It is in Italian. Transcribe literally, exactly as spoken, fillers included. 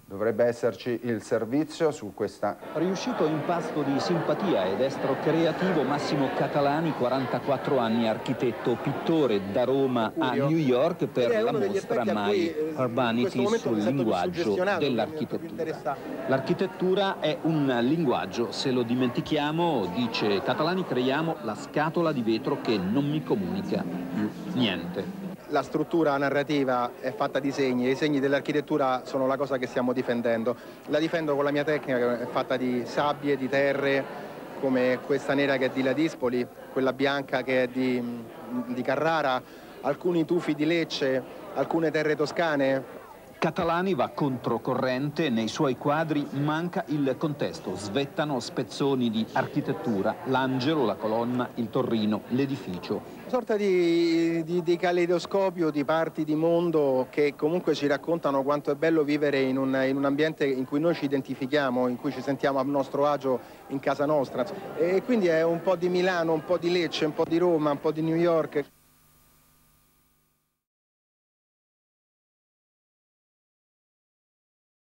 Dovrebbe esserci il servizio su questa... Riuscito impasto di simpatia ed estro creativo, Massimo Catalani, quarantaquattro anni, architetto, pittore, da Roma a New York per la mostra My Urbanity sul linguaggio dell'architettura. L'architettura è un linguaggio, se lo dimentichiamo, dice Catalani, creiamo la scatola di vetro che non mi comunica più niente. La struttura narrativa è fatta di segni e i segni dell'architettura sono la cosa che stiamo difendendo. La difendo con la mia tecnica, che è fatta di sabbie, di terre, come questa nera che è di Ladispoli, quella bianca che è di, di Carrara, alcuni tufi di Lecce, alcune terre toscane. Catalani va controcorrente, nei suoi quadri manca il contesto, svettano spezzoni di architettura, l'angelo, la colonna, il torrino, l'edificio. Una sorta di, di, di caleidoscopio di parti di mondo che comunque ci raccontano quanto è bello vivere in un, in un ambiente in cui noi ci identifichiamo, in cui ci sentiamo a nostro agio in casa nostra. E quindi è un po' di Milano, un po' di Lecce, un po' di Roma, un po' di New York.